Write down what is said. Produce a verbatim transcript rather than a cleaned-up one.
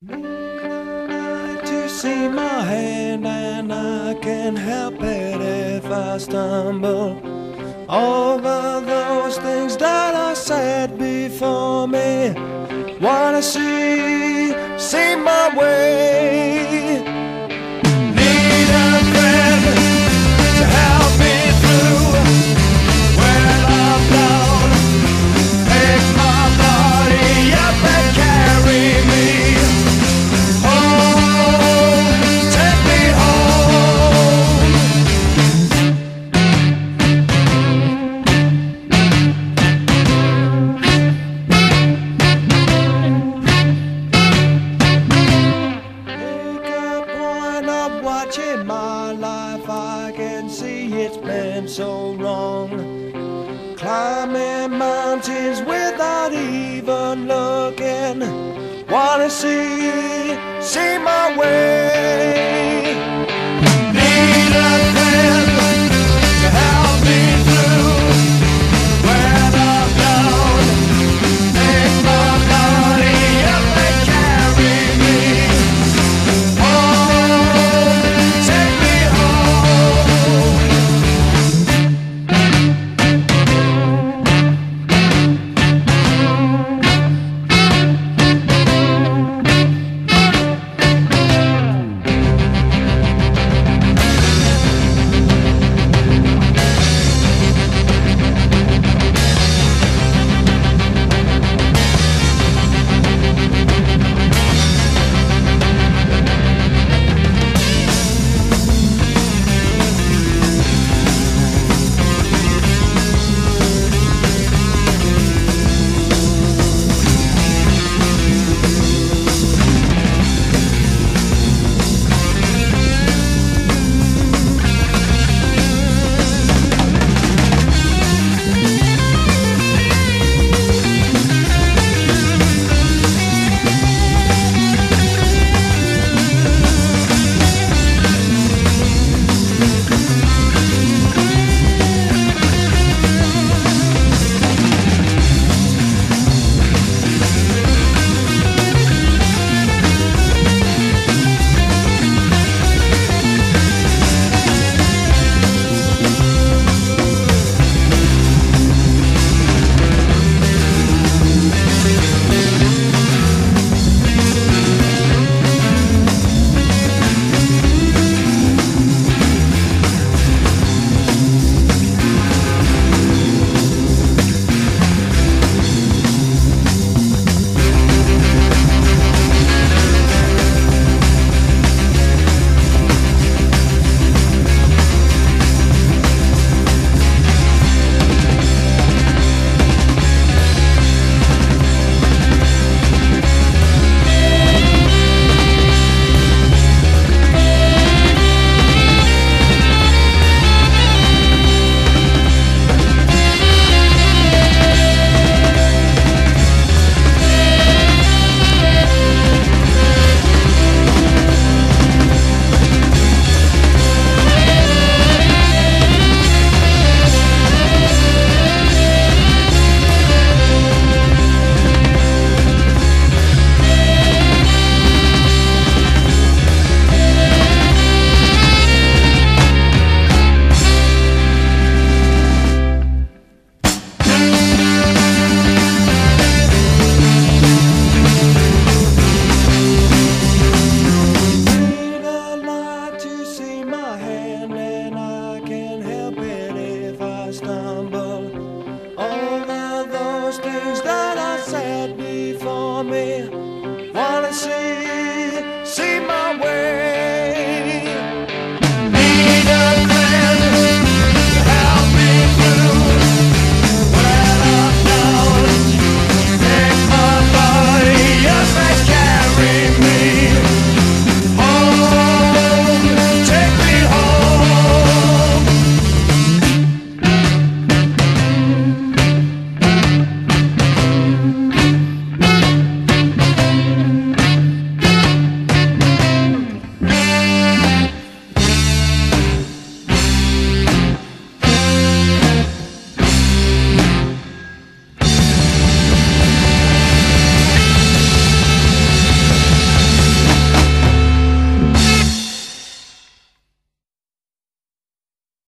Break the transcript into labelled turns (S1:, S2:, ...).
S1: To see my hand, and I can't help it if I stumble over those things that I said before me. Wanna see, see my way. Need a friend to help me through when I'm down. Pick my body up and carry me. Watching my life, I can see it's been so wrong. Climbing mountains without even looking. Wanna see, see my way. Need a friend to help me through when I'm down. Pick my body up and carry me. Stumble over those things that I said before me. Wanna see, see my way.